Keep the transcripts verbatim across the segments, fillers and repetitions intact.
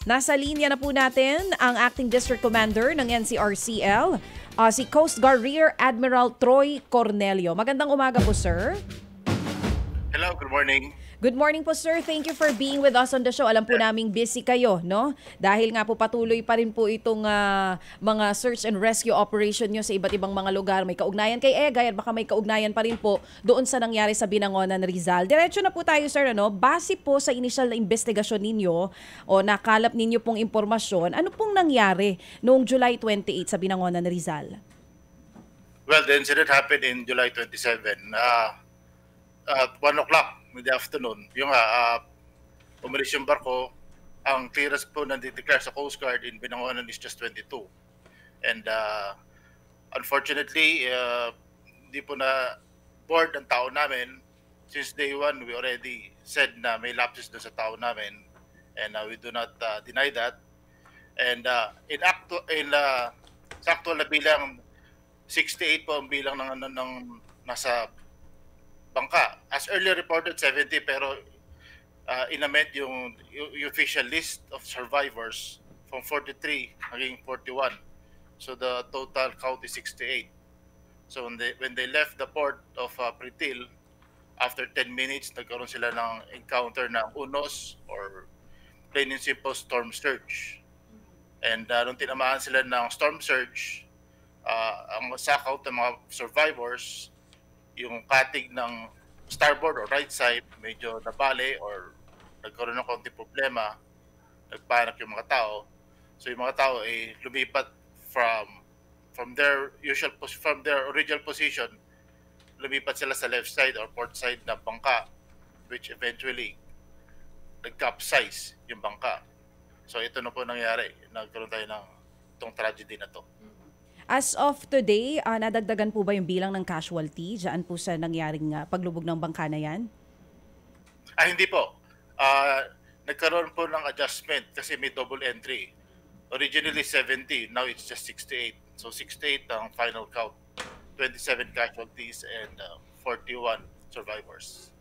Nasa linya na po natin ang Acting District Commander ng N C R C L, uh, si Coast Guard Rear Admiral Troy Cornelio. Magandang umaga po, sir. Hello, good morning. Good morning po, sir. Thank you for being with us on the show. Alam po naming busy kayo, no? Dahil nga po patuloy pa rin po itong uh, mga search and rescue operation nyo sa iba't ibang mga lugar. May kaugnayan kay Egay at baka may kaugnayan pa rin po doon sa nangyari sa Binangonan, Rizal. Diretso na po tayo, sir. Ano? Base po sa initial na investigasyon ninyo o nakalap ninyo pong impormasyon, ano pong nangyari noong July twenty-eight sa Binangonan, Rizal? Well, the incident happened in July twenty-seventh. Uh, at one o'clock in the afternoon, yung uh, umalis yung barko, ang clearance po na declare sa Coast Guard in Binangonan is just twenty-two. And uh, unfortunately, uh, di po na board ang tao namin. Since day one, we already said na may lapses doon sa tao namin. And uh, we do not uh, deny that. And uh, in actu in uh, sa actual na bilang, sixty-eight po ang bilang ng, ng, ng nasa bangka. As earlier reported, seventy, pero uh, inamend yung, yung official list of survivors from forty-three naging forty-one. So the total count is sixty-eight. So when they, when they left the port of uh, Pritil, after ten minutes, nagkaroon sila ng encounter ng U N O S or plain and simple storm surge. And uh, nung tinamaan sila ng storm surge, uh, ang sakot ng mga survivors, yung katig ng starboard or right side medyo nabali or nagkaroon ng konti problema, nagpanak yung mga tao. So yung mga tao ay eh, lumipat from from their usual from their original position, lumipat sila sa left side or port side ng bangka, which eventually nag-capsize yung bangka. So ito na po nangyari, nagkaroon tayo ng itong tragedy na to. As of today, uh, nadagdagan po ba yung bilang ng casualty dyan po sa nangyaring uh, paglubog ng bangka na yan? Ah, hindi po. Uh, nagkaroon po ng adjustment kasi may double entry. Originally seventy, now it's just sixty-eight. So sixty-eight ang final count. twenty-seven casualties and uh, forty-one survivors.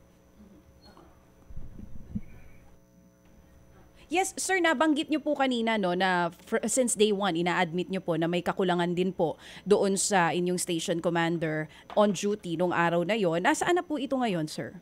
Yes, sir, nabanggit niyo po kanina no na since day one ina-admit niyo po na may kakulangan din po doon sa inyong station commander on duty nung araw na yon. Nasaan na po ito ngayon, sir?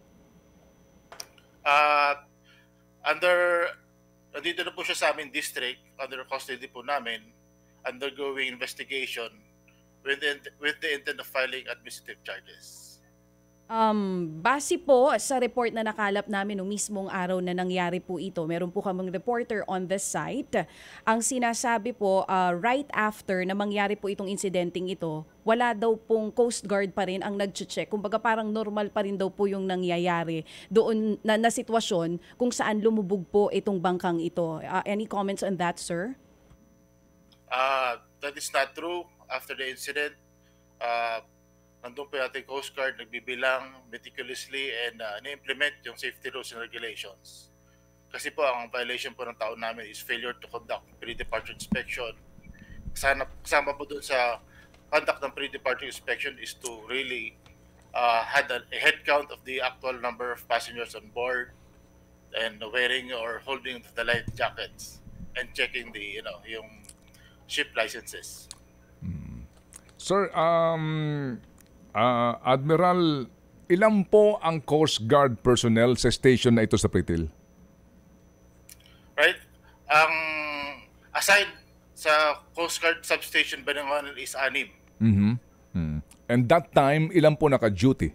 Uh, under nandito na po siya sa aming district, under custody po namin, undergoing investigation with the, with the intent of filing administrative charges. Um, base po sa report na nakalap namin noong mismong araw na nangyari po ito, meron po kaming reporter on the site. Ang sinasabi po, uh, right after na mangyari po itong incidenting ito, wala daw pong Coast Guard pa rin ang nag-check. Kumbaga parang normal pa rin daw po yung nangyayari doon na, na sitwasyon kung saan lumubog po itong bangkang ito. Uh, any comments on that, sir? Uh, that is not true. After the incident, uh, nandun po yung ating Coast Guard, nagbibilang meticulously and uh, na-implement yung safety rules and regulations. Kasi po, ang violation po ng tao namin is failure to conduct pre-departure inspection. Kasama, kasama po dun sa conduct ng pre-departure inspection is to really uh, had a, a head count of the actual number of passengers on board and wearing or holding the life jackets and checking the, you know, yung ship licenses. Hmm. Sir, um... Uh, Admiral, ilan po ang Coast Guard personnel sa station na ito sa Pritil? Right. Ang um, aside sa Coast Guard substation Binangonan is anim. Mm-hmm. Mm-hmm. And that time, ilan po naka-duty?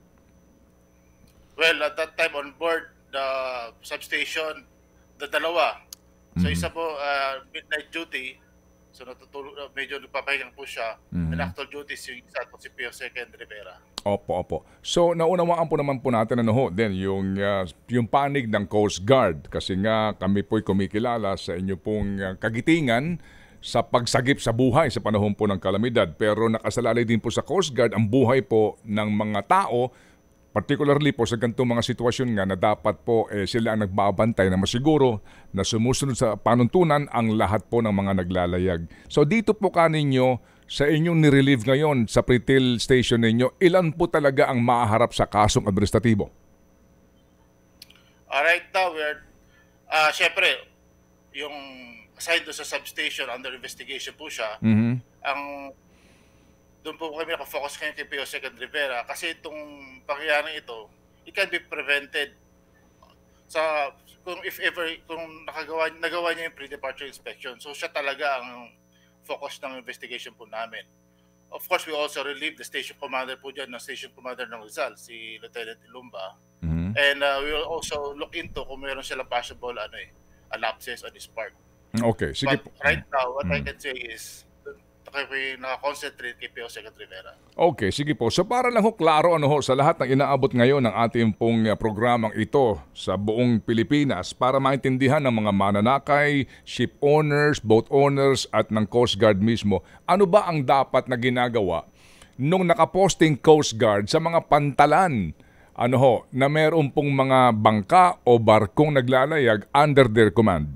Well, at that time on board the substation, the dalawa. So mm-hmm. isa po uh, midnight duty. So natutulog, medyo nagpapahinga po siya. Mm-hmm. And actual duties yung isa po si P O Second Rivera. Opo, opo. So naunawaan po naman po natin ano ho, then yung, uh, yung panig ng Coast Guard. Kasi nga kami po'y kumikilala sa inyo pong uh, kagitingan sa pagsagip sa buhay sa panahon po ng kalamidad. Pero nakasalalay din po sa Coast Guard ang buhay po ng mga tao, particularly po sa ganitong mga sitwasyon nga na dapat po eh, sila ang nagbabantay na masiguro na sumusunod sa panuntunan ang lahat po ng mga naglalayag. So dito po kaninyo sa inyong nirelieve ngayon sa Pritil Station ninyo, ilan po talaga ang maaharap sa kasong administratibo? Alright now, we're, uh, syempre, yung assigned doon sa substation, under investigation po siya. Mhm. Ang doon po kami nakafocus ngayon kay P O Second Rivera kasi itong pangyayaring ito, it can be prevented sa kung if ever kung nakagawa nagawa niya yung pre-departure inspection. So siya talaga ang focus ng investigation po namin. Of course, we also relieve the station commander po dyan, ng station commander ng Rizal, si Lieutenant Ilumba. Mhm. And uh, we will also look into kung meron silang possible ano eh, uh, lapses on his part. Okay, sige But po. right now, what I Mm. can say is, kami naka-concentrate kay P O Second Rivera. Okay, sige po. So para lang ho klaro ano ho sa lahat ng inaabot ngayon ng ating pong uh, programang ito sa buong Pilipinas para maintindihan ng mga mananakay, ship owners, boat owners at ng Coast Guard mismo, ano ba ang dapat na ginagawa nung nakaposting Coast Guard sa mga pantalan ano ho, na meron pong mga bangka o barkong naglalayag under their command?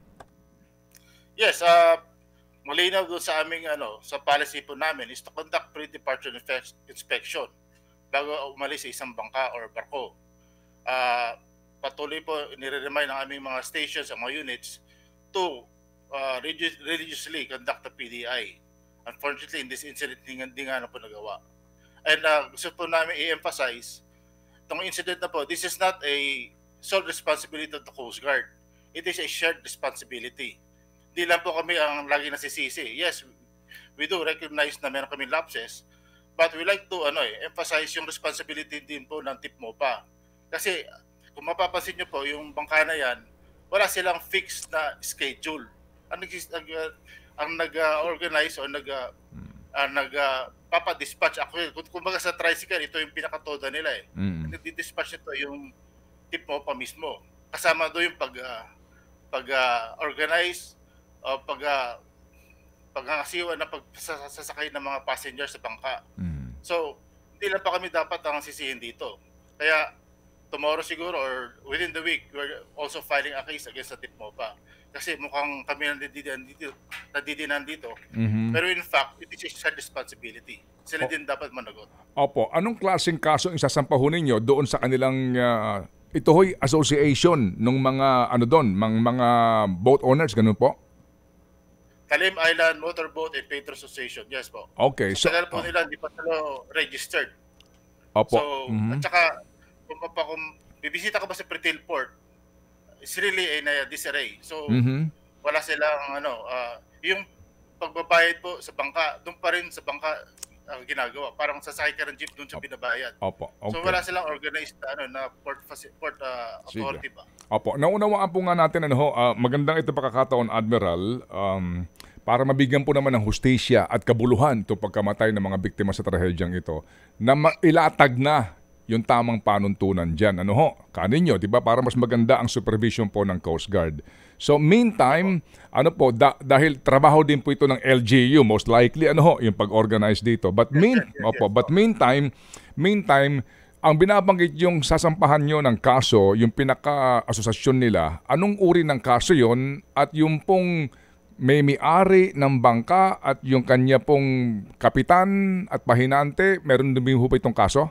Yes, uh, malinaw doon sa aming ano, sa policy po namin is to conduct pre-departure infe- inspection bago umalis sa isang bangka or barko. Uh, patuloy po nire-remind ng aming mga stations, ang mga units to uh, religi- religiously conduct the P D I. Unfortunately, in this incident, hindi nga, hindi nga na po nagawa. And uh, gusto po namin i-emphasize, itong incident na po, this is not a sole responsibility of the Coast Guard. It is a shared responsibility. Hindi lang po kami ang lagi nasisisi. Yes, we do recognize na meron kami lapses, but we like to ano eh, emphasize yung responsibility din po ng TIPMOPA. Kasi kung mapapansin nyo po, yung bangka na yan, wala silang fixed na schedule. Ang, nag, nag, ang nag-organize o nag, uh, nag uh, papa-dispatch. Ako, kung kumbaga sa tricycle, ito yung pinakatoda nila eh. Mm. Nag-dispatch ito yung TIPMOPA mismo. Kasama doon yung pag, uh, pag-organize, uh, pag uh, pagkakasiwa na pagsasakay ng mga passengers sa bangka. Mm. So, hindi lang pa kami dapat ang sisihin dito. Kaya, tomorrow siguro or within the week, we're also filing a case against the TIPMOPA. Kasi mukhang kami nadidinan dito, nadidinan dito. Mhm. Pero in fact, it is a shared responsibility. Sila din dapat managot. Opo, anong klaseng kaso ang isasampahunin ninyo doon sa kanilang uh, ito ho'y association ng mga ano doon, mga, mga boat owners, ganun po? Talim Island Motorboat and Patron Association, yes po. Okay, So, so tagal po oh, nila, hindi pa sila registered. opo. So, Mhm. at saka, kung, pa, kung bibisita ka ba sa Pretil Port, it's really a disarray. So, Mhm. wala silang, ano, ah, yung pagbabayad po sa bangka, doon pa rin sa bangka ah, ginagawa. Parang sasakay ka ng jeep doon sa binabayad. Opo. Okay. So, wala silang organized na, ano, na port, faci- port ah, Sige. authority ba? Opo, naunawaan po nga natin ano ho, ah, magandang ito pagkakataon, Admiral, um, para mabigyan po naman ng hustisya at kabuluhan itong pagkamatay ng mga biktima sa trahedyang ito na mailatag na yung tamang panuntunan dyan. Ano ho, kaninyo, di ba? Para mas maganda ang supervision po ng Coast Guard. So meantime, ano po, da- dahil trabaho din po ito ng L G U, most likely, ano ho, yung pag-organize dito. But mean, yes, yes, opo, yes. but meantime, meantime, ang binabanggit yung sasampahan nyo ng kaso, yung pinaka-asosasyon nila, anong uri ng kaso yon at yung pong may may-ari ng bangka at yung kanya pong kapitan at pahinante, meron din po ba itong kaso?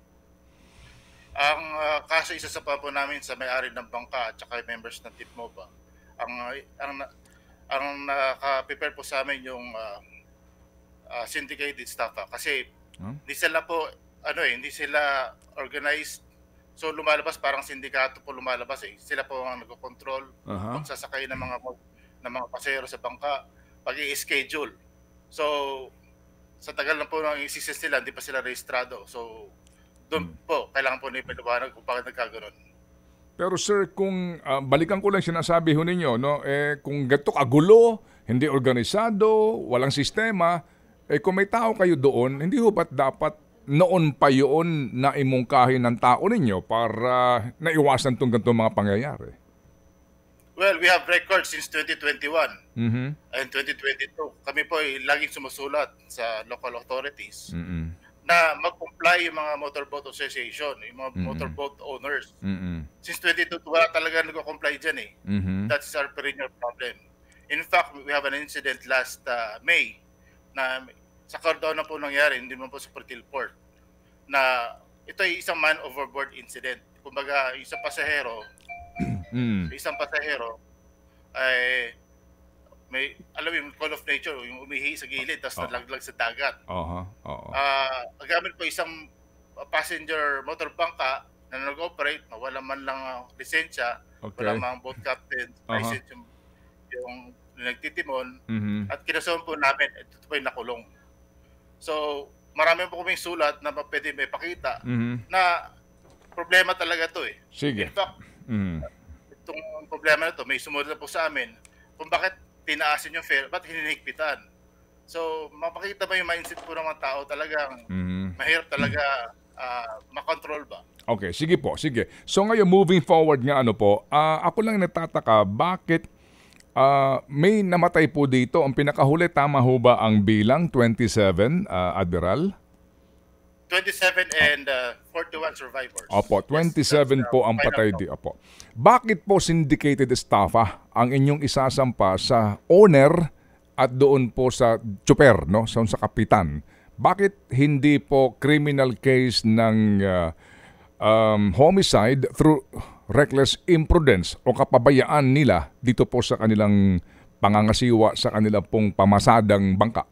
Ang ah, kaso isa sa pa po namin sa may-ari ng bangka at saka members ng TIPMOPA. Ang ah, ang na- ang naka-prepare po sa amin yung ah, ah, syndicated staff ah. kasi Huh? hindi sila po ano eh, hindi sila organized. So lumalabas parang sindikato po lumalabas eh. Sila po ang nagko-control Aha. kung sasakay ng mga mo- ng mga pasahero sa bangka, pag i-schedule. So sa tagal na po ng existence nila, hindi pa sila rehistrado. So doon po, kailangan po na ipaliwanag kung bakit nagkaganon. Pero sir, kung ah, balikan ko lang sinasabi ho ninyo, no, eh, kung gato kagulo, hindi organisado, walang sistema, eh kung may tao kayo doon, hindi ho ba't dapat noon pa yun na imungkahin ng tao ninyo para naiwasan itong ganitong mga pangyayari? Well, we have records since twenty twenty-one Mhm. and twenty twenty-two. Kami po ay laging sumusulat sa local authorities Mhm. na mag-comply yung mga motorboat association, yung mga Mm-mm. motorboat owners. Mhm. Since twenty twenty-two, wala talaga nag-comply dyan eh. Mhm. That's our perennial problem. In fact, we have an incident last uh, May na sa Cardona po nangyari, hindi man po sa Pretil Port, na ito ay isang man overboard incident. Kumbaga, isang pasahero, Mm. isang pasahero, ay may, alam mo yung call of nature, yung umihi sa gilid, tapos Oo. nalaglag sa dagat. Aha, oo. Ah, ang gamit po isang passenger motor bangka na nag-operate, na wala man lang ah, lisensya, Okay. wala mang boat captain, Aha. license yung, yung nagtitimon, Mhm. at kinasuhan po namin, ito po yung nakulong. So, marami po kaming sulat na pwede may pakita Mhm. na problema talaga to eh. Sige. In fact, Mhm. itong problema na to, may sumunod na po sa amin kung bakit tinaasin yung fare, ba't hinihigpitan. So, mapakita ba yung mindset po ng mga tao, talagang Mhm. mahirap talaga ah, makontrol ba? Okay, sige po, sige. So ngayon, moving forward nga ano po, ah, ako lang nagtataka, bakit ah, may namatay po dito? Ang pinakahuli, tama ho ba ang bilang? twenty-seven, ah, Admiral? twenty-seven and uh, forty-one survivors. Opo, Yes, twenty-seven that's, uh, po ang final patay count. di. Opo. Bakit po syndicated estafa ang inyong isasampa sa owner at doon po sa tsuper, no? Sa, sa kapitan? Bakit hindi po criminal case ng uh, um, homicide through reckless imprudence o kapabayaan nila dito po sa kanilang pangangasiwa sa kanilang pong pamasadang bangka?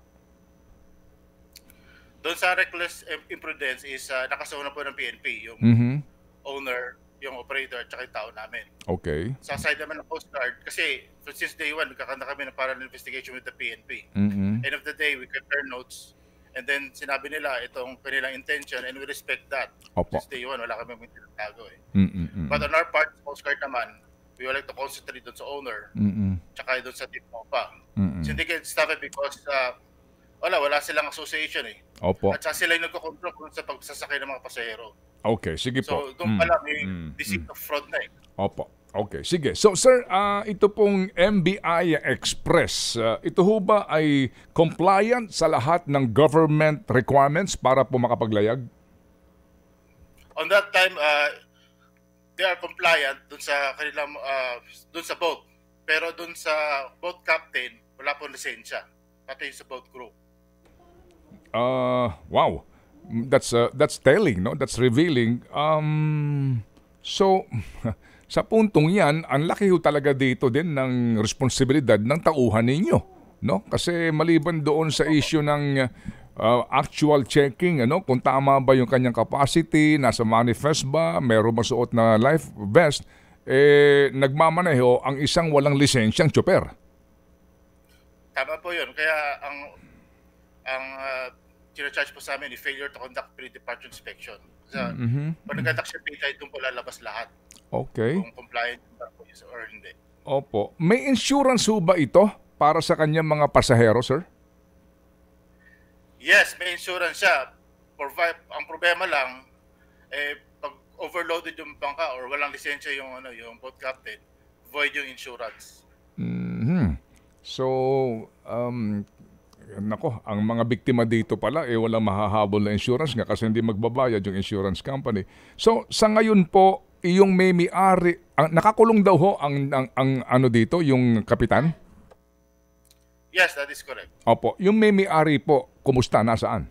Doon sa reckless im- imprudence is uh, nakasuna po ng P N P, yung Mhm. owner, yung operator, at saka yung tao namin. Okay. Sa side naman ng Coast Guard, kasi since day one, nagkakanda kami ng parallel investigation with the P N P. Mhm. End of the day, we compare notes, and then sinabi nila itong kanilang intention, and we respect that. Opo. Since day one, wala kami tinatago eh. Mm-mm. But on our part, Coast Guard naman, we would like to concentrate doon sa owner, Mm-mm. tsaka doon sa team mo pa. Mm-mm. Syndicate staff eh, because uh, wala, wala silang association eh. Opo. At saka sila yung nagko-control kung sa pagsasakay ng mga pasahero. Okay, sige po. So, doon pa Mm, lang may mm, deceit mm. of fraud na eh. Opo. Okay, sige. So sir, ah, ito pong M B I Express, ah, ito ho ba ay compliant sa lahat ng government requirements para po makapaglayag? On that time, uh, they are compliant dun sa kanilang, uh, dun sa boat. Pero dun sa boat captain, wala pong lisensya. Pati yung sa boat crew. Uh, wow. That's uh, that's telling, no? That's revealing. Um so sa puntong 'yan, ang laki ho talaga dito din ng responsibilidad ng tauhan ninyo, no? Kasi maliban doon sa issue ng uh, actual checking, ano, kung tama ba yung kanyang capacity, nasa manifest ba, meron ba suot na life vest, eh nagmamaneho ang isang walang lisensyang tsoper. Tama po yun. Kaya ang ang uh, charge po sa amin is failure to conduct pre-departure inspection. So, Mhm. pag nag-conduct siya pre doon po lalabas lahat Okay. kung compliant ba po is or hindi. Opo. May insurance ho ba ito para sa kanyang mga pasahero, sir? Yes, may insurance siya. Provide, ang problema lang, eh, pag overloaded yung bangka or walang lisensya yung, ano, yung boat captain, void yung insurance. Mhm. So, um, nako, ang mga biktima dito pala, eh walang mahahabol na insurance nga kasi hindi magbabayad yung insurance company. So, sa ngayon po, iyong may may-ari, ang, nakakulong daw ho ang, ang, ang ano dito, yung kapitan? Yes, that is correct. Opo, yung may may-ari po, kumusta, nasaan?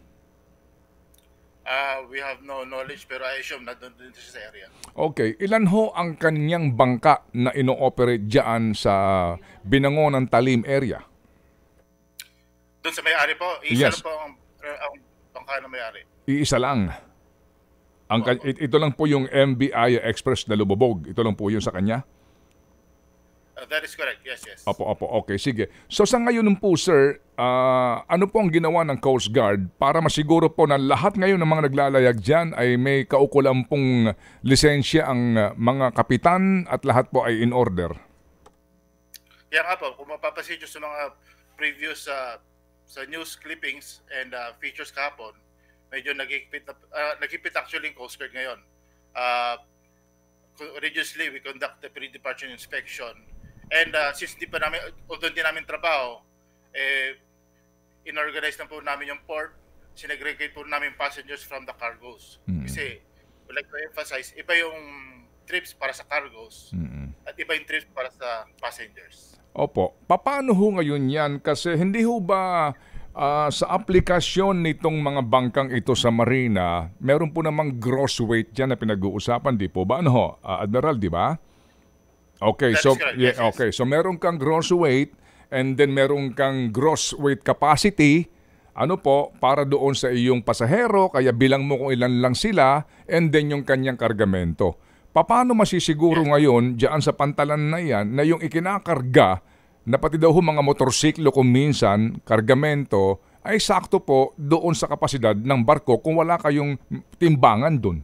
Uh, we have no knowledge pero I assume na doon din siya sa area. Okay, ilan ho ang kanyang bangka na ino-operate dyan sa Binangonan Talim area? Doon sa may-ari po, isa Yes. lang po ang, ang bangka na may-ari. Iisa lang. Ang, ka- it- ito lang po yung M B I Express na lumubog. Ito lang po yun sa kanya? Uh, that is correct, yes, yes. Opo, opo. Okay, sige. So sa ngayon po, sir, ah, ano po ang ginawa ng Coast Guard para masiguro po na lahat ngayon ng mga naglalayag dyan ay may kaukulang pong lisensya ang ah, mga kapitan at lahat po ay in order? Kaya nga po, kung mapapasin nyo sa mga previous uh, sa news clippings and uh, features kahapon, medyo nagigipit, na, uh, nagigipit actually yung Coast Guard ngayon. Uh, religiously, we conduct the pre-departure inspection. And uh, since di pa namin, although di namin trabaho, eh, inorganize na po namin yung port, sinegregate po namin passengers from the cargoes. Mm. Kasi, we like to emphasize, iba yung trips para sa cargoes Mm. at iba yung trips para sa passengers. Opo. Paano ho ngayon yan? Kasi hindi ho ba ah, sa aplikasyon nitong mga bangkang ito sa marina, meron po namang gross weight dyan na pinag-uusapan, di po ba? Ano ho, ah, Admiral, di ba? Okay, That so is correct. yeah, Yes, yes. okay. So meron kang gross weight and then meron kang gross weight capacity ano po para doon sa iyong pasahero kaya bilang mo kung ilan lang sila and then yung kanyang kargamento. Paano masisiguro ngayon diyan sa pantalan na yan na yung ikinakarga na pati daw ho mga motorsiklo kung minsan kargamento ay sakto po doon sa kapasidad ng barko kung wala kayong timbangan doon?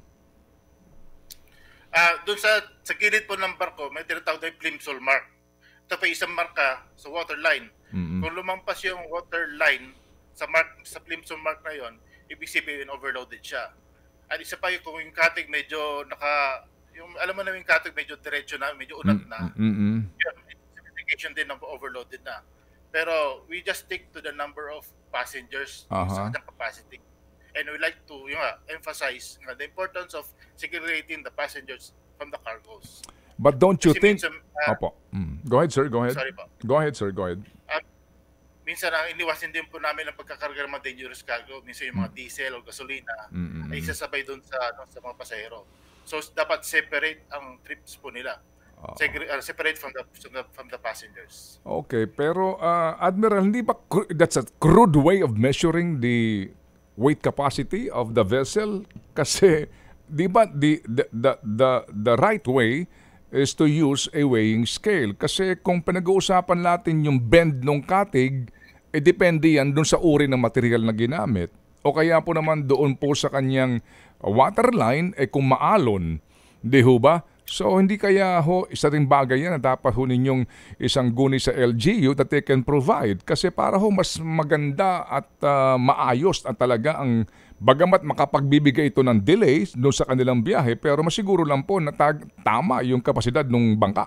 Ah, doon sa sa gilid po ng barko, may tinatawag na plimsoll mark. Ito pa isang marka sa waterline. Mm-mm. Kung lumampas yung waterline sa mark sa plimsoll mark na yon, ibig sabihin overloaded siya. At isa pa yung kung yung katig medyo naka yung alam mo na yung katig medyo diretso na, medyo unat na. Mm-mm. Yun, indication din ng overloaded na. Pero we just stick to the number of passengers Aha. sa kanyang capacity. And we like to yung, nga, emphasize nga, the importance of segregating the passengers from the cargoes. But don't you Kasi think... minsan, ah, Opo. Mm. Go ahead, sir. Go ahead. Sorry po. Go ahead, sir. Go ahead. Minsan ang iniwasin din po namin ang pagkakarga ng mga dangerous cargo, minsan yung mga diesel o gasolina, Mm-mm. ay sasabay doon sa ano, sa mga pasahero. So dapat separate ang trips po nila. Segre- uh, separate from the, from the from the passengers. Okay, pero uh, Admiral, hindi ba cru- that's a crude way of measuring the weight capacity of the vessel? Kasi, di ba, the, the, the, the, the right way is to use a weighing scale. Kasi kung pinag-uusapan natin yung bend ng katig, eh depende yan dun sa uri ng material na ginamit. O kaya po naman doon po sa kanyang waterline, eh kung maalon, di ho ba? So hindi kaya ho, isa ring bagay yan na dapat ho ninyong isang guni sa L G U that they can provide. Kasi para ho mas maganda at uh, maayos at talaga ang bagamat makapagbibigay ito ng delays doon sa kanilang biyahe, pero masiguro lang po na tag- tama yung kapasidad ng bangka.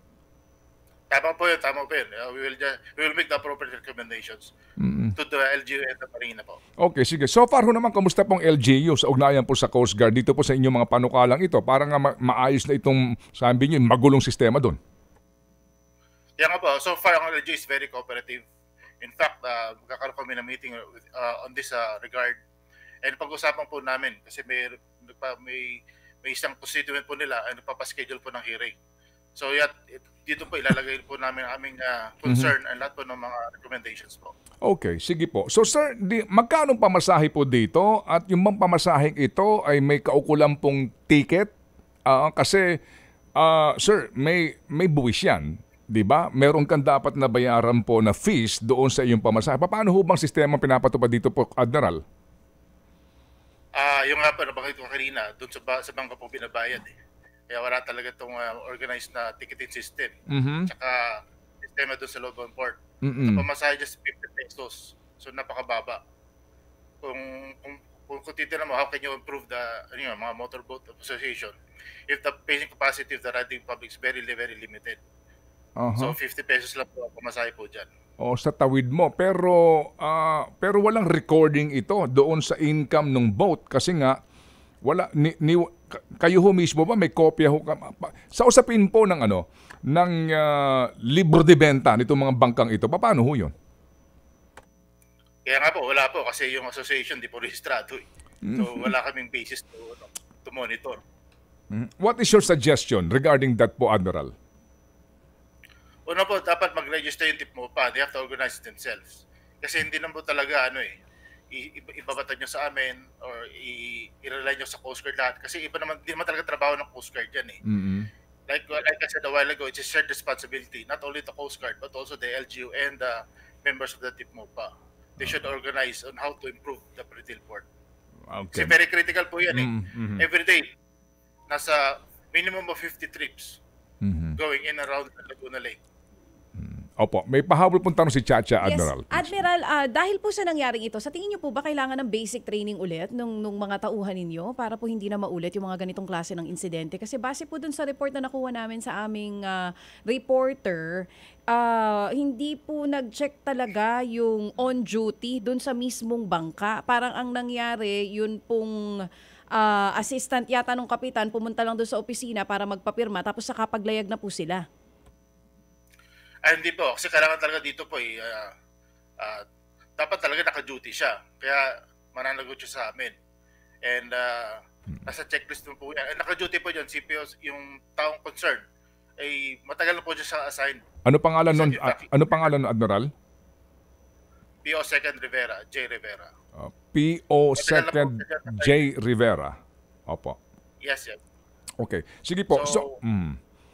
Tama po yun, tama po yun. Uh, we will just, we will make the appropriate recommendations Mm-mm. to the L G U and the Marina po. Okay, sige. So far ho naman, kamusta pong L G U sa ugnayan po sa Coast Guard dito po sa inyong mga panukalang ito para nga ma- maayos na itong, sabi niyo, magulong sistema doon? Yan nga po, so far ang L G U is very cooperative. In fact, uh, magkakaroon kami ng meeting with, uh, on this uh, regard. And pag-usapan po namin, kasi may, may, may isang constituent po nila ay nagpapaschedule po ng hearing. So yat, it, dito po ilalagay po namin ang aming uh, concern mm-hmm. and lahat po ng mga recommendations po. Okay, sige po. So sir, di, magkano pamasahe po dito at yung bang pamasaheng ito ay may kaukulang pong ticket? Uh, kasi, uh, sir, may, may buwis yan. Di ba? Meron kang dapat na bayaran po na fees doon sa iyong pamasahe. Paano ho bang sistema pinapatupad dito po, Admiral? Ah, uh, yung nga po nabanggit ko kanina, doon sa, sa bangka po binabayad eh. Kaya wala talaga itong uh, organized na ticketing system. Mm-hmm. Tsaka sistema doon sa loob ng port. Mm-hmm. So pamasahe just fifty pesos. So napakababa. Kung kung, kung, kung titignan mo, how can you improve the you know, mga motorboat association if the pacing capacity of the riding public is very, very limited. Uh-huh. So fifty pesos lang po pamasahe po dyan. O sa tawid mo. Pero, uh, pero walang recording ito doon sa income ng boat kasi nga wala ni, ni kayo ho mismo ba may kopya ho sa usapin po ng ano ng uh, libro de benta nitong mga bangkang ito paano ho yun? Kaya nga po wala po kasi yung association di po rehistrado eh. So wala kaming basis to to monitor. What is your suggestion regarding that po, Admiral? Una po dapat mag-register yung tip mo pa, they have to organize it themselves kasi hindi naman po talaga ano eh ibabatan nyo sa amin or i-rely nyo sa Coast Guard lahat. Kasi iba naman, di naman talaga trabaho ng Coast Guard yan eh. Mm-hmm. Like, like I said a while ago, it's a shared responsibility. Not only the Coast Guard, but also the L G U and the members of the TIPMOPA. They should organize on how to improve the retail port. Okay. Kasi very critical po yan eh. Mm-hmm. Every day, nasa minimum of fifty trips mm-hmm. going in around Laguna Lake. Opo, may pahabol pong tanong si Chacha, Admiral. Yes, Admiral, uh, dahil po sa nangyaring ito, sa tingin niyo po ba kailangan ng basic training ulit nung, nung mga tauhan ninyo para po hindi na maulit yung mga ganitong klase ng insidente? Kasi base po dun sa report na nakuha namin sa aming uh, reporter, uh, hindi po nag-check talaga yung on-duty dun sa mismong bangka. Parang ang nangyari, yun pong uh, assistant yata nung kapitan, pumunta lang dun sa opisina para magpapirma tapos saka paglayag na po sila. Ay, hindi po. Kasi kailangan talaga dito po eh, uh, uh, dapat talaga naka-duty siya. Kaya mananagot siya sa amin. And uh, nasa checklist mo po yan. And naka-duty po dyan, C P O, yung taong concerned. ay matagal na po siya sa assigned. Ano pangalan nun? In fact, ah, ano pangalan nun, Admiral? P O Second Rivera, J. Rivera. Uh, P O Matagal na po Second siya sa J. Rivera. Opo. Yes, yes. Okay. Sige po. So, So, mm,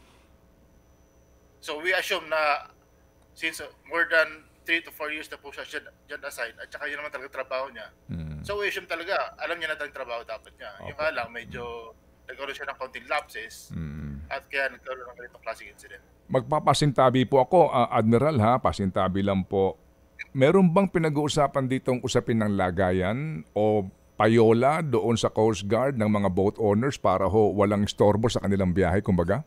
So we assume na since uh, more than three to four years na po siya dyan, dyan assigned at saka yun naman talaga trabaho niya. mm, So we assume talaga, alam niya na talagang trabaho dapat niya. Yung Okay. nga lang, medyo nagkaroon siya ng konting lapses mm. at kaya nagkaroon ng ganitong klaseng incident. Magpapasintabi po ako, ah, Admiral ha, pasintabi lang po. Meron bang pinag-uusapan ditong usapin ng lagayan o payola doon sa Coast Guard ng mga boat owners para ho walang istorbo sa kanilang biyahe, kumbaga?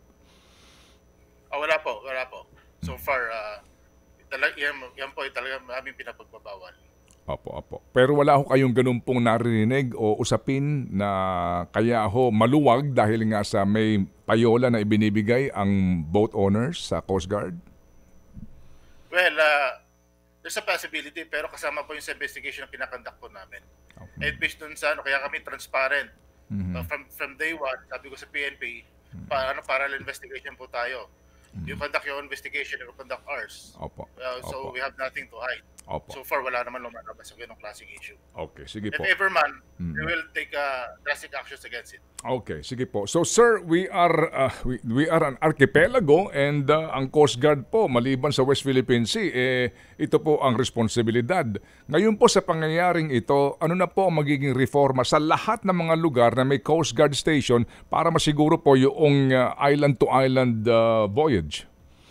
Ah, wala po, wala po. So far, uh, talag, yan, yan po ay talaga aming pinapagbabawal. Opo, opo. Pero wala ho kayong ganun pong narinig o usapin na kaya ho maluwag dahil nga sa may payola na ibinibigay ang boat owners sa Coast Guard? Well, uh, there's a possibility pero kasama po yung sa investigation na pinakandak po namin. Okay. And based dun sa ano, kaya kami transparent. Mhm. Uh, from from day one, sabi ko sa P N P, pa, ano, parallel investigation po tayo. You conduct your own investigation, you conduct ours. Opo. Uh, so Opo. we have nothing to hide. Opo. So far, wala naman lumalabas sa ganong klaseng issue. Okay, sige If po. ever man, Mm. we will take uh, drastic actions against it. Okay, sige po. So sir, we are uh, we, we are an archipelago and uh, ang Coast Guard po maliban sa West Philippine Sea eh ito po ang responsibilidad. Ngayon po sa pangyayaring ito, ano na po ang magiging reforma sa lahat ng mga lugar na may Coast Guard station para masiguro po yung uh, island to island uh, voyage?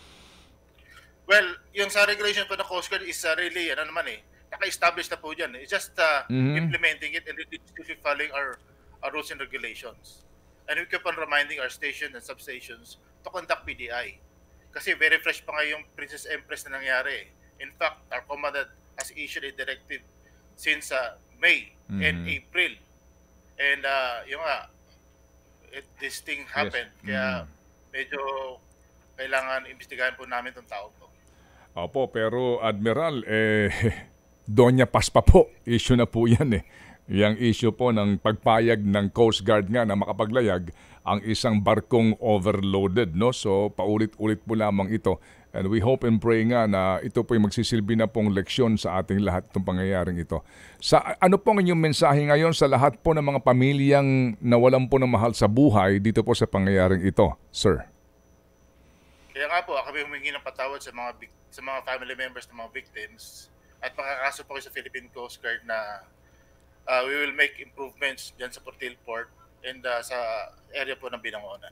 Well, yung sa regulation po ng Coast Guard is uh, really, ano naman eh, naka-establish na po dyan. It's just uh, Mhm. implementing it and still following our, our rules and regulations. And we keep on reminding our stations and substations to conduct P D I. Kasi very fresh pa nga yung Princess Empress na nangyari. In fact, our commandant has issued a directive since uh, May and Mhm. April. And uh, yung nga, it, this thing happened. Kaya medyo kailangan imbestigahan po namin itong tao po. Opo, pero Admiral, eh, Doña Paz pa po. Issue na po yan eh. Yang issue po ng pagpayag ng Coast Guard nga na makapaglayag ang isang barkong overloaded. No? So, paulit-ulit po lamang ito. And we hope and pray nga na ito po yung magsisilbi na pong leksyon sa ating lahat itong pangyayaring ito. Sa, ano po ang inyong mensahe ngayon sa lahat po ng mga pamilyang nawalan po ng mahal sa buhay dito po sa pangyayaring ito, sir? Kaya nga po, kami humingi ng patawad sa mga bik- sa mga family members ng mga victims at makakaso po kayo sa Philippine Coast Guard na uh, we will make improvements dyan sa Portil Port and uh, sa area po ng Binangonan.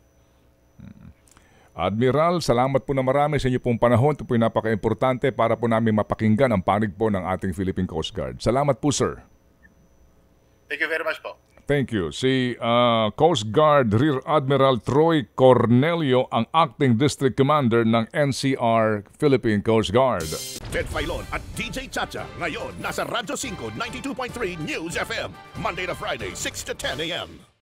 Admiral, salamat po na marami sa inyo pong panahon. Ito po yung napaka-importante para po namin mapakinggan ang panig po ng ating Philippine Coast Guard. Salamat po, sir. Thank you very much po. Thank you. Si uh, Coast Guard Rear Admiral Troy Cornelio, ang Acting District Commander ng N C R Philippine Coast Guard. Ted Filon at D J Chacha. Ngayon, nasa Radyo five ninety-two point three News F M. Monday to Friday, six to ten a m